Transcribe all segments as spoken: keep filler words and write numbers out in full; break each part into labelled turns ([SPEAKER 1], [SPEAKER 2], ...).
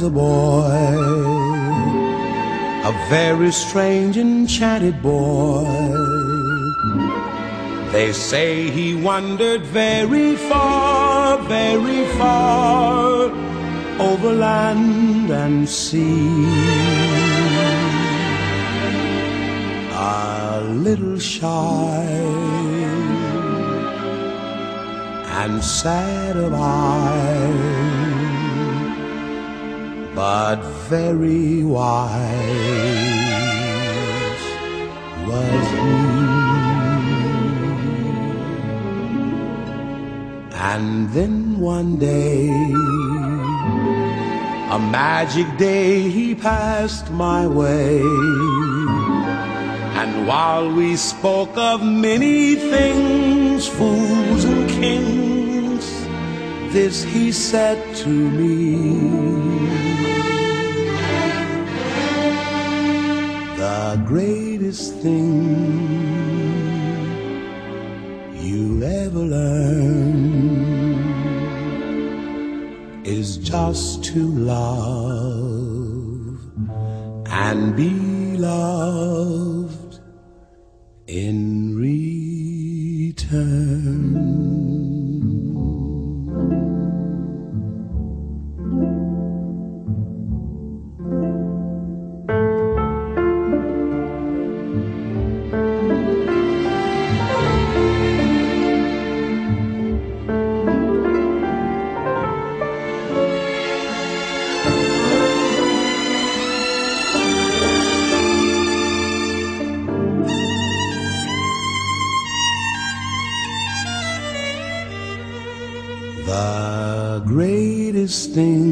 [SPEAKER 1] a boy, a very strange, enchanted boy. They say he wandered very far, very far, over land and sea. A little shy and sad of eye, but very wise was he. And then one day, a magic day, he passed my way. And while we spoke of many things, fools and kings, this he said to me: the greatest thing you'll ever learn is just to love and be loved in return. The greatest thing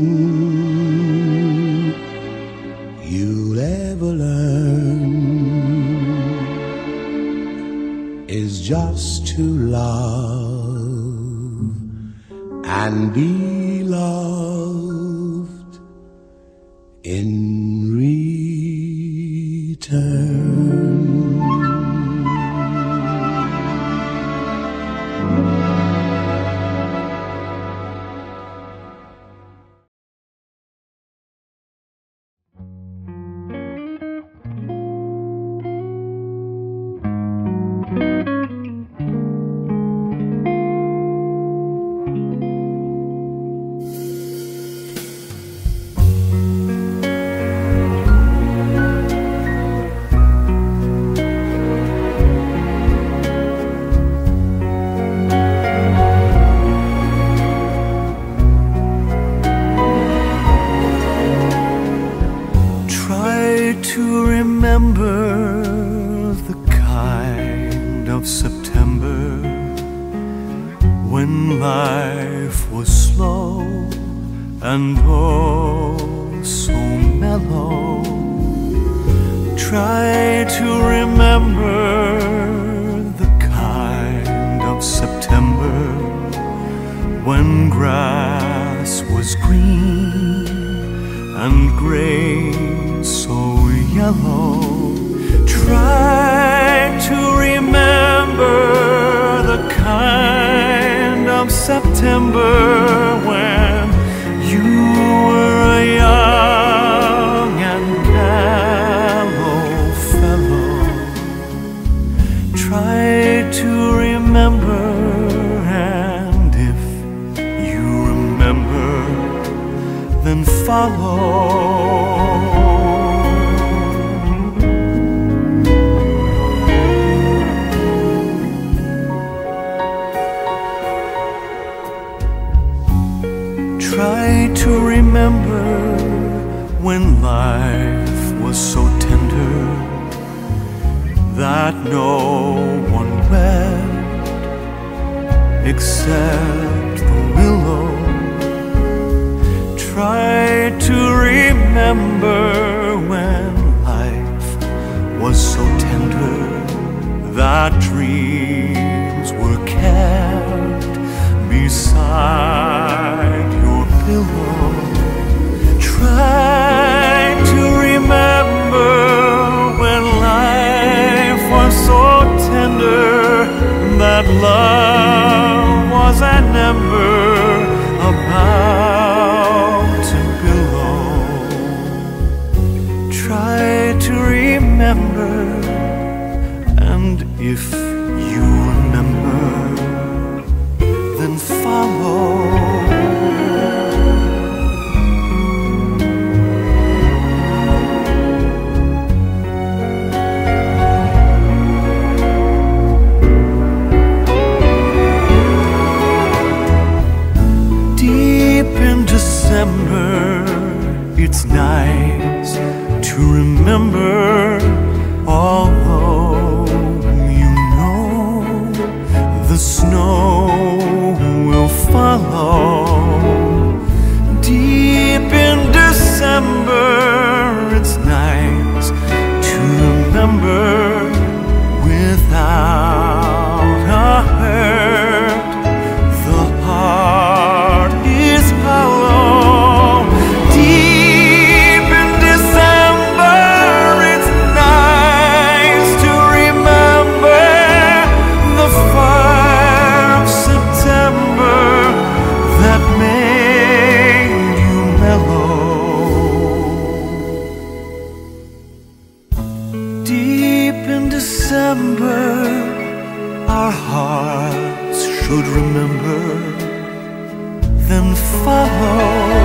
[SPEAKER 1] you'll ever learn is just to love and be loved in return.
[SPEAKER 2] To remember the kind of September when life was slow and oh so mellow. Try to remember the kind of September when grass was green and grain so yellow. Try to remember the kind of September when you were a young and callow fellow. Try to remember, and if you remember, then follow. Try to remember when life was so tender that no one wept except the willow. Try to remember when life was so tender that dreams were kept beside your pillow. Try to remember when life was so tender that love was an ember about to billow. September. And if you remember, then follow. December, it's nice to remember, although you know the snow will follow. Deep in December, it's nice to remember without a hurt. The heart is hollow. Deep in December, it's nice to remember the fire of September that made you mellow. Deep in December, our hearts should remember, then follow.